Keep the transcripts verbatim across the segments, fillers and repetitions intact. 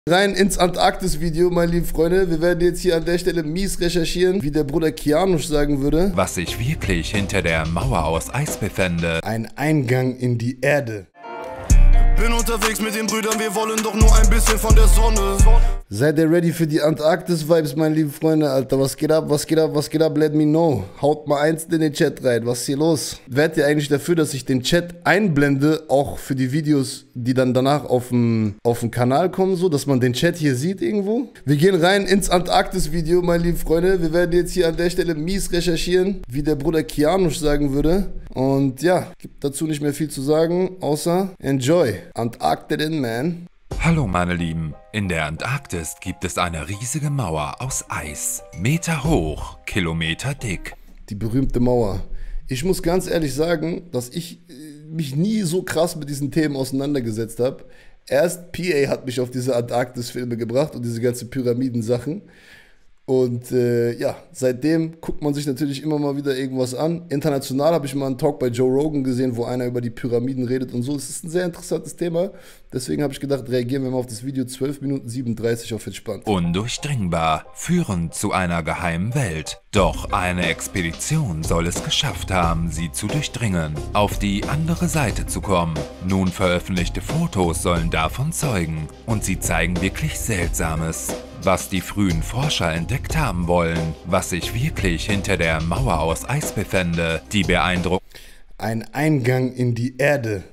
Rein ins Antarktis-Video, meine lieben Freunde. Wir werden jetzt hier an der Stelle mies recherchieren, wie der Bruder Kianusch sagen würde. Was sich wirklich hinter der Mauer aus Eis befände. Ein Eingang in die Erde. Bin unterwegs mit den Brüdern, wir wollen doch nur ein bisschen von der Sonne. Seid ihr ready für die Antarktis-Vibes, meine lieben Freunde? Alter, was geht ab, was geht ab, was geht ab? Let me know. Haut mal eins in den Chat rein. Was ist hier los? Wärt ihr eigentlich dafür, dass ich den Chat einblende, auch für die Videos, die dann danach auf dem, auf dem Kanal kommen, so, dass man den Chat hier sieht irgendwo? Wir gehen rein ins Antarktis-Video, meine lieben Freunde. Wir werden jetzt hier an der Stelle mies recherchieren, wie der Bruder Kianusch sagen würde. Und ja, gibt dazu nicht mehr viel zu sagen, außer enjoy. Antarktiden, man. Hallo meine Lieben, in der Antarktis gibt es eine riesige Mauer aus Eis. Meter hoch, Kilometer dick. Die berühmte Mauer. Ich muss ganz ehrlich sagen, dass ich mich nie so krass mit diesen Themen auseinandergesetzt habe. Erst P A hat mich auf diese Antarktis-Filme gebracht und diese ganzen Pyramidensachen. Und äh, ja, seitdem guckt man sich natürlich immer mal wieder irgendwas an. International habe ich mal einen Talk bei Joe Rogan gesehen, wo einer über die Pyramiden redet und so. Es ist ein sehr interessantes Thema. Deswegen habe ich gedacht, reagieren wir mal auf das Video. zwölf Minuten siebenunddreißig auf entspannt. Undurchdringbar, führend zu einer geheimen Welt. Doch eine Expedition soll es geschafft haben, sie zu durchdringen, auf die andere Seite zu kommen. Nun veröffentlichte Fotos sollen davon zeugen. Und sie zeigen wirklich Seltsames. Was die frühen Forscher entdeckt haben wollen, was sich wirklich hinter der Mauer aus Eis befände, die beeindruckend. Ein Eingang in die Erde.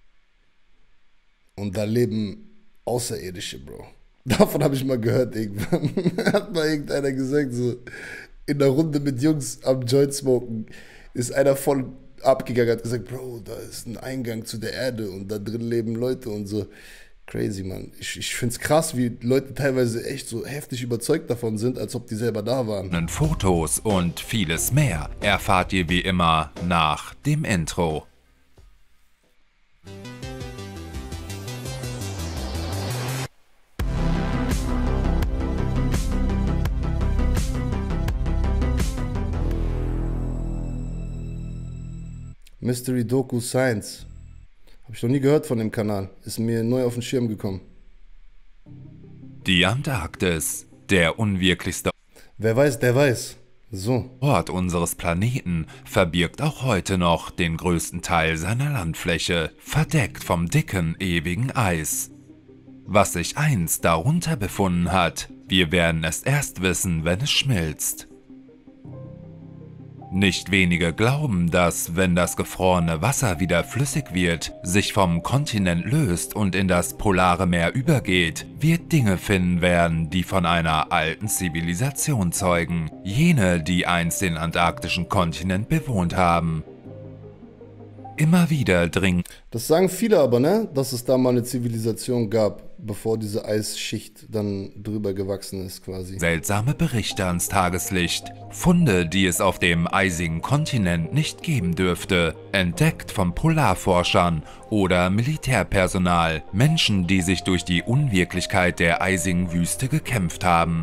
Und da leben Außerirdische, Bro. Davon habe ich mal gehört irgendwann. Hat mal irgendeiner gesagt, so in der Runde mit Jungs am Joint smoken, ist einer voll abgegangen, hat gesagt, Bro, da ist ein Eingang zu der Erde und da drin leben Leute und so. Crazy, Mann. Ich, ich finde es krass, wie Leute teilweise echt so heftig überzeugt davon sind, als ob die selber da waren. Fotos und vieles mehr erfahrt ihr wie immer nach dem Intro. Mystery Doku Science. Habe ich noch nie gehört von dem Kanal. Ist mir neu auf den Schirm gekommen. Die Antarktis, der unwirklichste Wer weiß, der weiß. So. Ort unseres Planeten, verbirgt auch heute noch den größten Teil seiner Landfläche, verdeckt vom dicken, ewigen Eis. Was sich einst darunter befunden hat, wir werden es erst wissen, wenn es schmilzt. Nicht wenige glauben, dass, wenn das gefrorene Wasser wieder flüssig wird, sich vom Kontinent löst und in das polare Meer übergeht, wir Dinge finden werden, die von einer alten Zivilisation zeugen, jene, die einst den antarktischen Kontinent bewohnt haben. Immer wieder dringen. Das sagen viele aber, ne? Dass es da mal eine Zivilisation gab, bevor diese Eisschicht dann drüber gewachsen ist quasi. Seltsame Berichte ans Tageslicht. Funde, die es auf dem eisigen Kontinent nicht geben dürfte. Entdeckt von Polarforschern oder Militärpersonal. Menschen, die sich durch die Unwirklichkeit der eisigen Wüste gekämpft haben.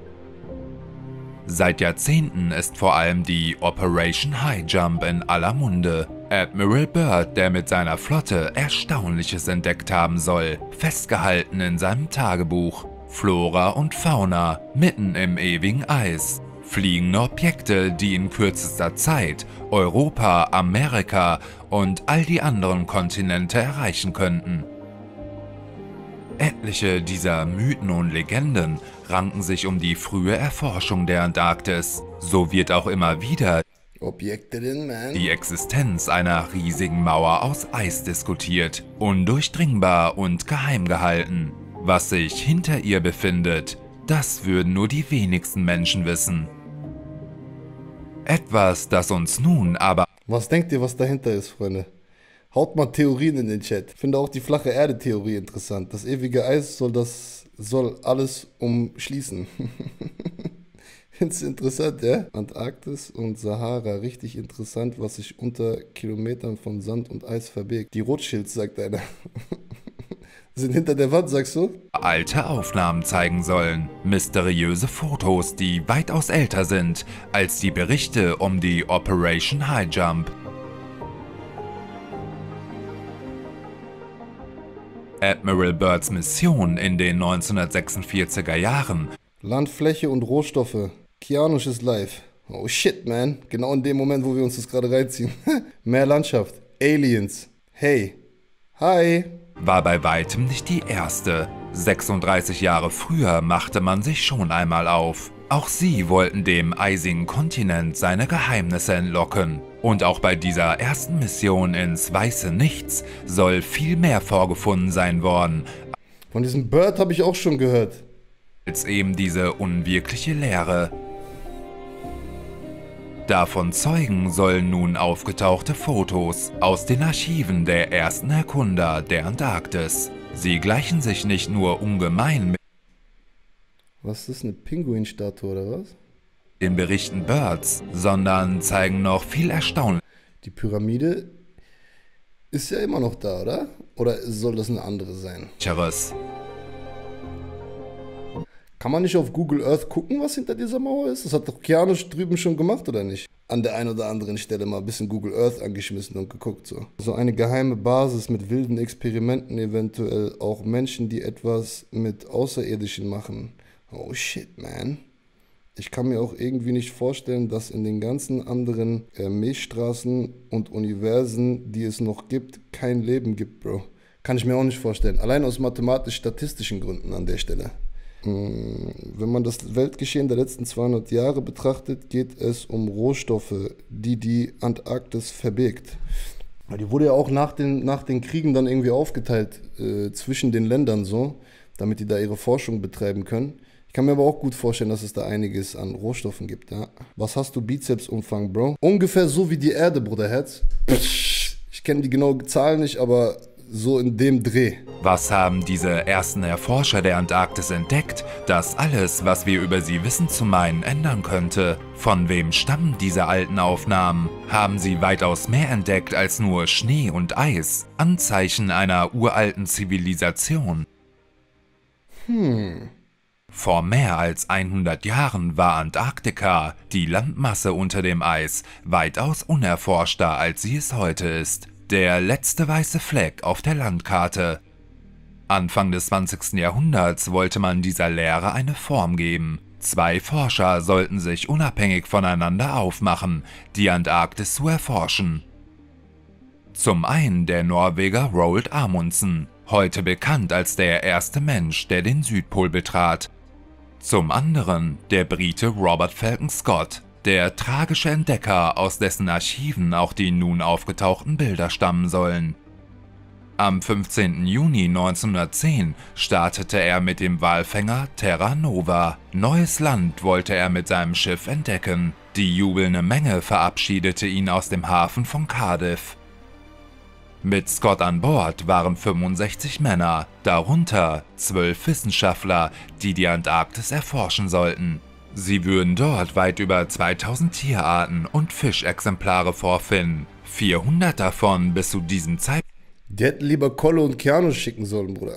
Seit Jahrzehnten ist vor allem die Operation High Jump in aller Munde. Admiral Byrd, der mit seiner Flotte Erstaunliches entdeckt haben soll, festgehalten in seinem Tagebuch. Flora und Fauna, mitten im ewigen Eis. Fliegende Objekte, die in kürzester Zeit Europa, Amerika und all die anderen Kontinente erreichen könnten. Etliche dieser Mythen und Legenden ranken sich um die frühe Erforschung der Antarktis. So wird auch immer wieder Objekte denn, man. die Existenz einer riesigen Mauer aus Eis diskutiert, undurchdringbar und geheim gehalten. Was sich hinter ihr befindet, das würden nur die wenigsten Menschen wissen. Etwas, das uns nun aber... Was denkt ihr, was dahinter ist, Freunde? Haut mal Theorien in den Chat. Ich finde auch die flache Erde-Theorie interessant. Das ewige Eis soll das soll alles umschließen. Findest du interessant, ja? Antarktis und Sahara, richtig interessant, was sich unter Kilometern von Sand und Eis verbirgt. Die Rothschilds, sagt einer. Sind hinter der Wand, sagst du? Alte Aufnahmen zeigen sollen. Mysteriöse Fotos, die weitaus älter sind als die Berichte um die Operation High Jump. Admiral Byrds Mission in den neunzehnhundertsechsundvierziger Jahren. Landfläche und Rohstoffe. Kianosch ist live. Oh shit, man. Genau in dem Moment, wo wir uns das gerade reinziehen. Mehr Landschaft. Aliens. Hey. Hi. War bei weitem nicht die erste. sechsunddreißig Jahre früher machte man sich schon einmal auf. Auch sie wollten dem eisigen Kontinent seine Geheimnisse entlocken. Und auch bei dieser ersten Mission ins weiße Nichts soll viel mehr vorgefunden sein worden. Von diesem Bird habe ich auch schon gehört. Als eben diese unwirkliche Leere. Davon zeugen sollen nun aufgetauchte Fotos aus den Archiven der ersten Erkunder der Antarktis. Sie gleichen sich nicht nur ungemein mit Was ist das, eine Pinguinstatue oder was? den Berichten Byrds, sondern zeigen noch viel erstaunlicheres. Die Pyramide ist ja immer noch da, oder? Oder soll das eine andere sein? Kann man nicht auf Google Earth gucken, was hinter dieser Mauer ist? Das hat doch Kianosch drüben schon gemacht, oder nicht? An der einen oder anderen Stelle mal ein bisschen Google Earth angeschmissen und geguckt, so. So eine geheime Basis mit wilden Experimenten, eventuell auch Menschen, die etwas mit Außerirdischen machen. Oh shit, man. Ich kann mir auch irgendwie nicht vorstellen, dass in den ganzen anderen äh, Milchstraßen und Universen, die es noch gibt, kein Leben gibt, Bro. Kann ich mir auch nicht vorstellen. Allein aus mathematisch-statistischen Gründen an der Stelle. Wenn man das Weltgeschehen der letzten zweihundert Jahre betrachtet, geht es um Rohstoffe, die die Antarktis verbirgt. Die wurde ja auch nach den, nach den Kriegen dann irgendwie aufgeteilt äh, zwischen den Ländern so, damit die da ihre Forschung betreiben können. Ich kann mir aber auch gut vorstellen, dass es da einiges an Rohstoffen gibt. Ja. Was hast du Bizepsumfang, Bro? Ungefähr so wie die Erde, Bruderherz. Ich kenne die genauen Zahlen nicht, aber so in dem Dreh. Was haben diese ersten Erforscher der Antarktis entdeckt, das alles, was wir über sie wissen zu meinen, ändern könnte? Von wem stammen diese alten Aufnahmen? Haben sie weitaus mehr entdeckt als nur Schnee und Eis? Anzeichen einer uralten Zivilisation? Hm. Vor mehr als hundert Jahren war Antarktika, die Landmasse unter dem Eis, weitaus unerforschter, als sie es heute ist. Der letzte weiße Fleck auf der Landkarte. Anfang des zwanzigsten Jahrhunderts wollte man dieser Leere eine Form geben. Zwei Forscher sollten sich unabhängig voneinander aufmachen, die Antarktis zu erforschen. Zum einen der Norweger Roald Amundsen, heute bekannt als der erste Mensch, der den Südpol betrat. Zum anderen der Brite Robert Falcon Scott, der tragische Entdecker, aus dessen Archiven auch die nun aufgetauchten Bilder stammen sollen. Am fünfzehnten Juni neunzehnhundertzehn startete er mit dem Walfänger Terra Nova. Neues Land wollte er mit seinem Schiff entdecken. Die jubelnde Menge verabschiedete ihn aus dem Hafen von Cardiff. Mit Scott an Bord waren fünfundsechzig Männer, darunter zwölf Wissenschaftler, die die Antarktis erforschen sollten. Sie würden dort weit über zweitausend Tierarten und Fischexemplare vorfinden. vierhundert davon bis zu diesem Zeitpunkt Die hätten lieber Kolle und Kianosch schicken sollen, Bruder.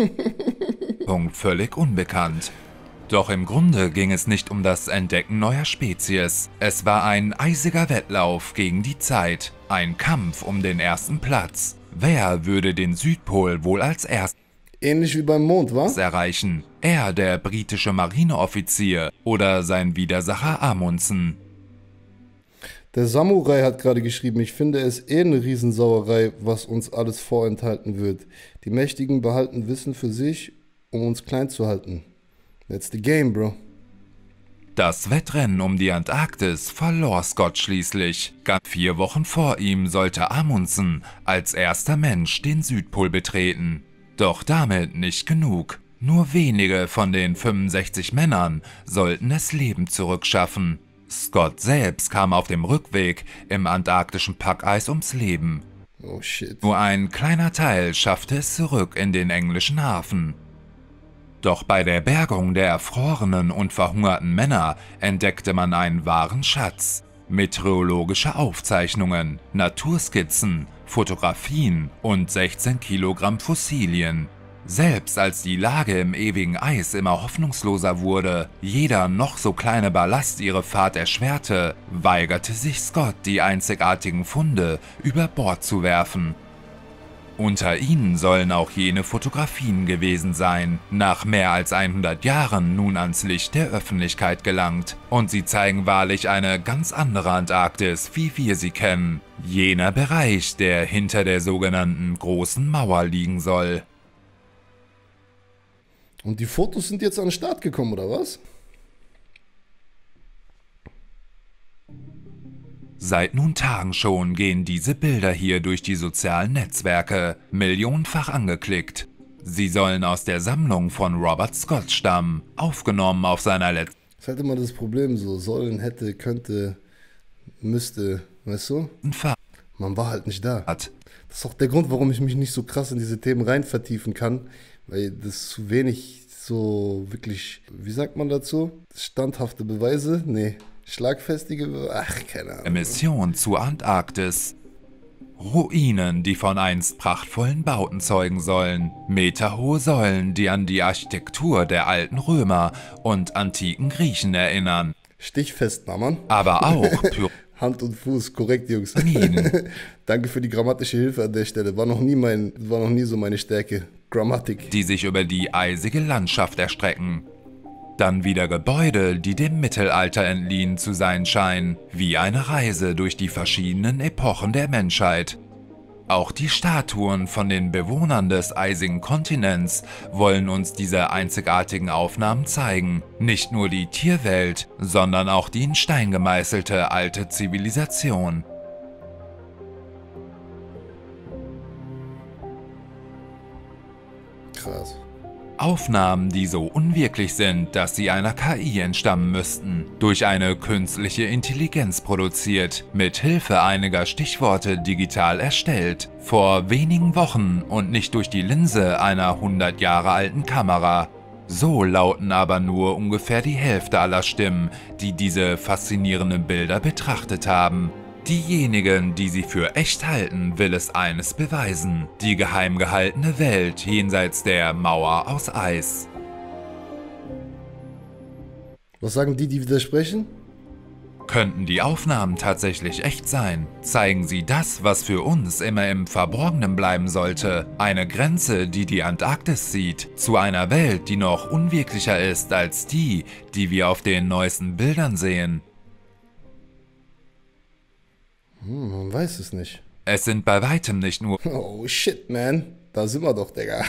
völlig unbekannt. Doch im Grunde ging es nicht um das Entdecken neuer Spezies. Es war ein eisiger Wettlauf gegen die Zeit, ein Kampf um den ersten Platz. Wer würde den Südpol wohl als erstes Ähnlich wie beim Mond, wa? erreichen? Er, der britische Marineoffizier, oder sein Widersacher Amundsen? Der Samurai hat gerade geschrieben, ich finde es eh eine Riesensauerei, was uns alles vorenthalten wird. Die Mächtigen behalten Wissen für sich, um uns klein zu halten. That's the game, bro. Das Wettrennen um die Antarktis verlor Scott schließlich. Ganz vier Wochen vor ihm sollte Amundsen als erster Mensch den Südpol betreten. Doch damit nicht genug. Nur wenige von den fünfundsechzig Männern sollten es lebend zurückschaffen. Scott selbst kam auf dem Rückweg im antarktischen Packeis ums Leben. Oh shit. Nur ein kleiner Teil schaffte es zurück in den englischen Hafen. Doch bei der Bergung der erfrorenen und verhungerten Männer entdeckte man einen wahren Schatz. Meteorologische Aufzeichnungen, Naturskizzen, Fotografien und sechzehn Kilogramm Fossilien. Selbst als die Lage im ewigen Eis immer hoffnungsloser wurde, jeder noch so kleine Ballast ihre Fahrt erschwerte, weigerte sich Scott, die einzigartigen Funde über Bord zu werfen. Unter ihnen sollen auch jene Fotografien gewesen sein, nach mehr als hundert Jahren nun ans Licht der Öffentlichkeit gelangt. Und sie zeigen wahrlich eine ganz andere Antarktis, wie wir sie kennen. Jener Bereich, der hinter der sogenannten Großen Mauer liegen soll. Und die Fotos sind jetzt an den Start gekommen, oder was? Seit nun Tagen schon gehen diese Bilder hier durch die sozialen Netzwerke, millionenfach angeklickt. Sie sollen aus der Sammlung von Robert Scott stammen, aufgenommen auf seiner letzten... Das ist halt immer das Problem, so sollen, hätte, könnte, müsste, weißt du? Fahrt. Man war halt nicht da. Das ist auch der Grund, warum ich mich nicht so krass in diese Themen rein vertiefen kann, weil das zu wenig so wirklich, wie sagt man dazu? Standhafte Beweise? Nee. Schlagfestige, ach, keine Ahnung. Mission zur Antarktis. Ruinen, die von einst prachtvollen Bauten zeugen sollen. Meterhohe Säulen, die an die Architektur der alten Römer und antiken Griechen erinnern. Stichfest, Mann. Aber auch Hand und Fuß, korrekt, Jungs. Pyramiden. Danke für die grammatische Hilfe an der Stelle. War noch nie mein, war noch nie so meine Stärke. Grammatik. Die sich über die eisige Landschaft erstrecken. Dann wieder Gebäude, die dem Mittelalter entliehen zu sein scheinen, wie eine Reise durch die verschiedenen Epochen der Menschheit. Auch die Statuen von den Bewohnern des eisigen Kontinents wollen uns diese einzigartigen Aufnahmen zeigen. Nicht nur die Tierwelt, sondern auch die in Stein gemeißelte alte Zivilisation. Krass. Aufnahmen, die so unwirklich sind, dass sie einer K I entstammen müssten, durch eine künstliche Intelligenz produziert, mit Hilfe einiger Stichworte digital erstellt, vor wenigen Wochen und nicht durch die Linse einer hundert Jahre alten Kamera. So lauten aber nur ungefähr die Hälfte aller Stimmen, die diese faszinierenden Bilder betrachtet haben. Diejenigen, die sie für echt halten, will es eines beweisen: die geheim gehaltene Welt jenseits der Mauer aus Eis. Was sagen die, die widersprechen? Könnten die Aufnahmen tatsächlich echt sein? Zeigen sie das, was für uns immer im Verborgenen bleiben sollte? Eine Grenze, die die Antarktis sieht, zu einer Welt, die noch unwirklicher ist als die, die wir auf den neuesten Bildern sehen? Hm, man weiß es nicht. Es sind bei weitem nicht nur Oh shit, man. Da sind wir doch, Digga.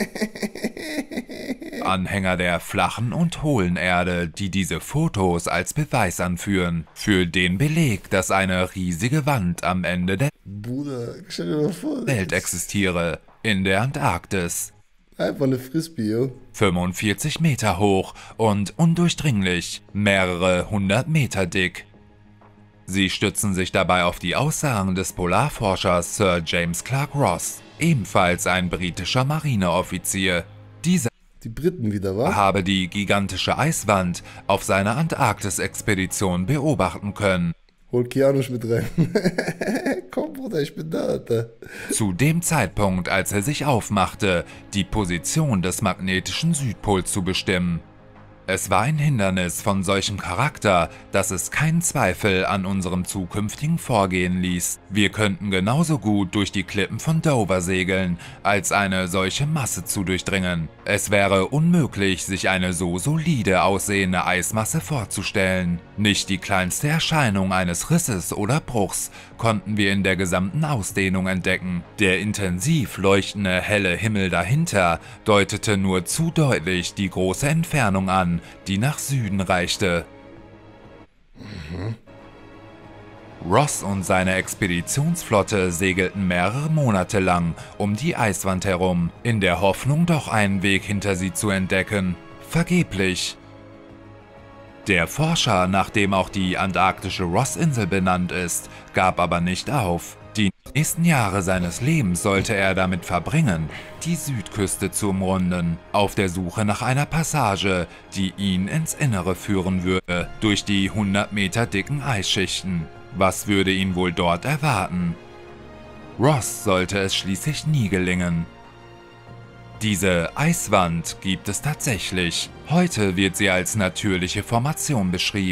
Anhänger der flachen und hohlen Erde, die diese Fotos als Beweis anführen, für den Beleg, dass eine riesige Wand am Ende der Bruder, stell dir mal vor. Welt existiere, in der Antarktis. Einfach eine Frisbee, yo. fünfundvierzig Meter hoch und undurchdringlich, mehrere hundert Meter dick. Sie stützen sich dabei auf die Aussagen des Polarforschers Sir James Clark Ross, ebenfalls ein britischer Marineoffizier. Dieser Die Briten wieder, wa? habe die gigantische Eiswand auf seiner Antarktis-Expedition beobachten können. Hol Kianusch mit rein. Komm, Bruder, ich bin da, Alter. Zu dem Zeitpunkt, als er sich aufmachte, die Position des magnetischen Südpols zu bestimmen. Es war ein Hindernis von solchem Charakter, dass es keinen Zweifel an unserem zukünftigen Vorgehen ließ. Wir könnten genauso gut durch die Klippen von Dover segeln, als eine solche Masse zu durchdringen. Es wäre unmöglich, sich eine so solide aussehende Eismasse vorzustellen. Nicht die kleinste Erscheinung eines Risses oder Bruchs konnten wir in der gesamten Ausdehnung entdecken. Der intensiv leuchtende helle Himmel dahinter deutete nur zu deutlich die große Entfernung an, die nach Süden reichte. Mhm. Ross und seine Expeditionsflotte segelten mehrere Monate lang um die Eiswand herum, in der Hoffnung, doch einen Weg hinter sie zu entdecken. Vergeblich. Der Forscher, nach dem auch die antarktische Ross-Insel benannt ist, gab aber nicht auf. Die nächsten Jahre seines Lebens sollte er damit verbringen, die Südküste zu umrunden, auf der Suche nach einer Passage, die ihn ins Innere führen würde, durch die hundert Meter dicken Eisschichten. Was würde ihn wohl dort erwarten? Ross sollte es schließlich nie gelingen. Diese Eiswand gibt es tatsächlich. Heute wird sie als natürliche Formation beschrieben.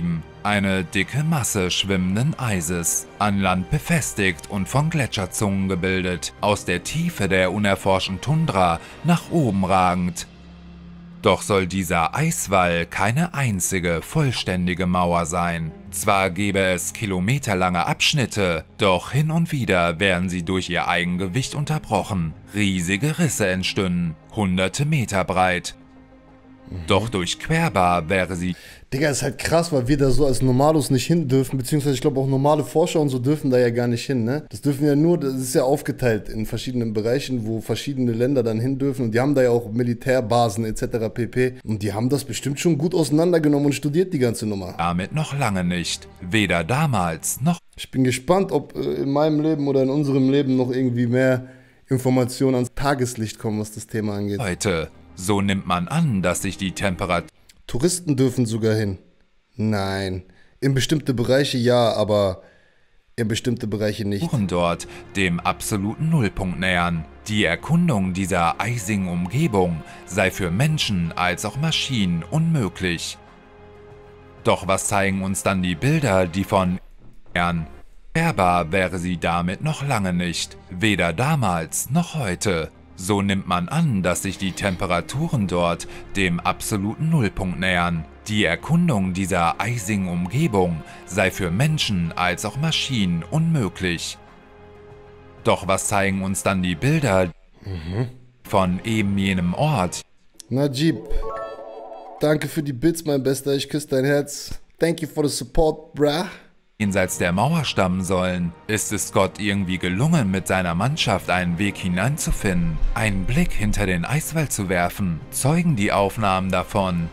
eine dicke Masse schwimmenden Eises, an Land befestigt und von Gletscherzungen gebildet, aus der Tiefe der unerforschten Tundra nach oben ragend. Doch soll dieser Eiswall keine einzige vollständige Mauer sein. Zwar gäbe es kilometerlange Abschnitte, doch hin und wieder werden sie durch ihr Eigengewicht unterbrochen. Riesige Risse entstünden, hunderte Meter breit. Doch durchquerbar wäre sie. Digga, ist halt krass, weil wir da so als Normalos nicht hin dürfen, beziehungsweise ich glaube auch normale Forscher und so dürfen da ja gar nicht hin, ne? Das dürfen ja nur, das ist ja aufgeteilt in verschiedenen Bereichen, wo verschiedene Länder dann hin dürfen und die haben da ja auch Militärbasen et cetera pp. Und die haben das bestimmt schon gut auseinandergenommen und studiert die ganze Nummer. Damit noch lange nicht. Weder damals noch. Ich bin gespannt, ob in meinem Leben oder in unserem Leben noch irgendwie mehr Informationen ans Tageslicht kommen, was das Thema angeht. Heute. So nimmt man an, dass sich die Temperatur... Touristen dürfen sogar hin. Nein. In bestimmte Bereiche ja, aber in bestimmte Bereiche nicht. ...dort dem absoluten Nullpunkt nähern. Die Erkundung dieser eisigen Umgebung sei für Menschen als auch Maschinen unmöglich. Doch was zeigen uns dann die Bilder, die von... Erfahrbar wäre sie damit noch lange nicht. Weder damals noch heute. So nimmt man an, dass sich die Temperaturen dort dem absoluten Nullpunkt nähern. Die Erkundung dieser eisigen Umgebung sei für Menschen als auch Maschinen unmöglich. Doch was zeigen uns dann die Bilder mhm. von eben jenem Ort? Najib, danke für die Bits, mein Bester, ich küsse dein Herz. Thank you for the support, brah. Jenseits der Mauer stammen sollen, ist es Scott irgendwie gelungen, mit seiner Mannschaft einen Weg hineinzufinden, einen Blick hinter den Eiswall zu werfen, zeugen die Aufnahmen davon.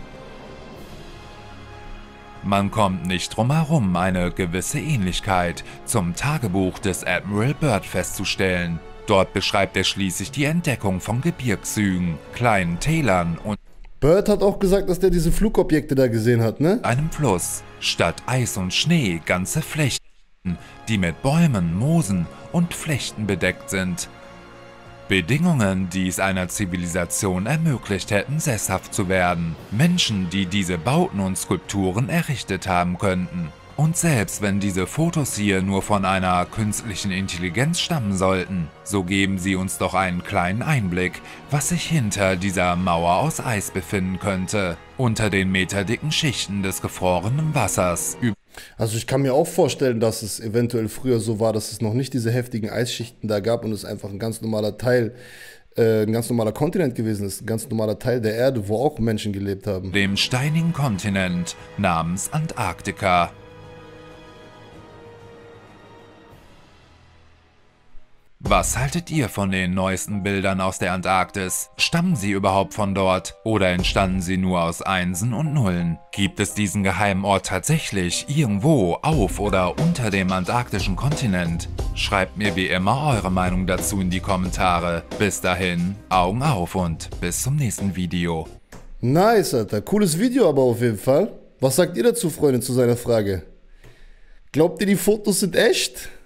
Man kommt nicht drum herum, eine gewisse Ähnlichkeit zum Tagebuch des Admiral Byrd festzustellen. Dort beschreibt er schließlich die Entdeckung von Gebirgshügeln, kleinen Tälern und Byrd hat auch gesagt, dass der diese Flugobjekte da gesehen hat, ne? Einem Fluss. Statt Eis und Schnee ganze Flächen, die mit Bäumen, Moosen und Flechten bedeckt sind. Bedingungen, die es einer Zivilisation ermöglicht hätten, sesshaft zu werden. Menschen, die diese Bauten und Skulpturen errichtet haben könnten. Und selbst wenn diese Fotos hier nur von einer künstlichen Intelligenz stammen sollten, so geben sie uns doch einen kleinen Einblick, was sich hinter dieser Mauer aus Eis befinden könnte, unter den meterdicken Schichten des gefrorenen Wassers. Also ich kann mir auch vorstellen, dass es eventuell früher so war, dass es noch nicht diese heftigen Eisschichten da gab und es einfach ein ganz normaler Teil, äh, ein ganz normaler Kontinent gewesen ist, ein ganz normaler Teil der Erde, wo auch Menschen gelebt haben. Dem steinigen Kontinent namens Antarktika. Was haltet ihr von den neuesten Bildern aus der Antarktis? Stammen sie überhaupt von dort? Oder entstanden sie nur aus Einsen und Nullen? Gibt es diesen geheimen Ort tatsächlich irgendwo auf oder unter dem antarktischen Kontinent? Schreibt mir wie immer eure Meinung dazu in die Kommentare. Bis dahin, Augen auf und bis zum nächsten Video. Nice, Alter. Cooles Video aber auf jeden Fall. Was sagt ihr dazu, Freunde, zu seiner Frage? Glaubt ihr, die Fotos sind echt?